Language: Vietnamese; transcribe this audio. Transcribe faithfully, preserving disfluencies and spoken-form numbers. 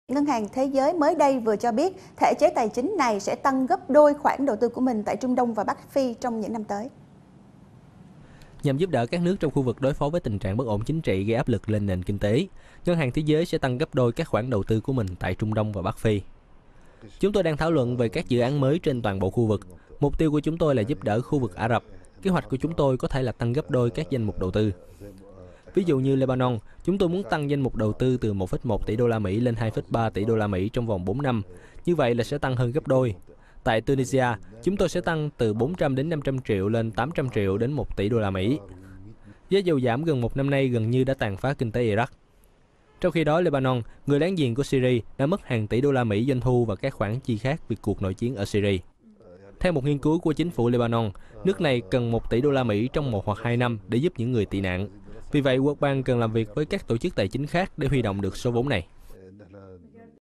Ngân hàng Thế giới mới đây vừa cho biết thể chế tài chính này sẽ tăng gấp đôi khoản đầu tư của mình tại Trung Đông và Bắc Phi trong những năm tới. Nhằm giúp đỡ các nước trong khu vực đối phó với tình trạng bất ổn chính trị gây áp lực lên nền kinh tế, Ngân hàng Thế giới sẽ tăng gấp đôi các khoản đầu tư của mình tại Trung Đông và Bắc Phi. Chúng tôi đang thảo luận về các dự án mới trên toàn bộ khu vực. Mục tiêu của chúng tôi là giúp đỡ khu vực Ả Rập. Kế hoạch của chúng tôi có thể là tăng gấp đôi các danh mục đầu tư. Ví dụ như Lebanon, chúng tôi muốn tăng danh mục đầu tư từ một phẩy một tỷ đô la Mỹ lên hai phẩy ba tỷ đô la Mỹ trong vòng bốn năm. Như vậy là sẽ tăng hơn gấp đôi. Tại Tunisia, chúng tôi sẽ tăng từ bốn trăm đến năm trăm triệu lên tám trăm triệu đến một tỷ đô la Mỹ. Giá dầu giảm gần một năm nay gần như đã tàn phá kinh tế Iraq. Trong khi đó, Lebanon, người láng giềng của Syria, đã mất hàng tỷ đô la Mỹ doanh thu và các khoản chi khác vì cuộc nội chiến ở Syria. Theo một nghiên cứu của chính phủ Lebanon, nước này cần một tỷ đô la Mỹ trong một hoặc hai năm để giúp những người tị nạn. Vì vậy, World Bank cần làm việc với các tổ chức tài chính khác để huy động được số vốn này.